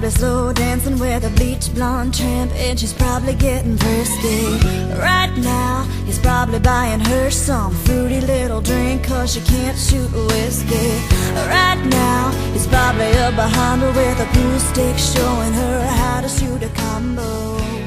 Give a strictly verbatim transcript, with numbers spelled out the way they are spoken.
probably slow dancing with a bleach blonde tramp, and she's probably getting thirsty. Right now, he's probably buying her some fruity little drink, cause she can't shoot whiskey. Right now, he's probably up behind her with a pool stick, showing her how to shoot a combo.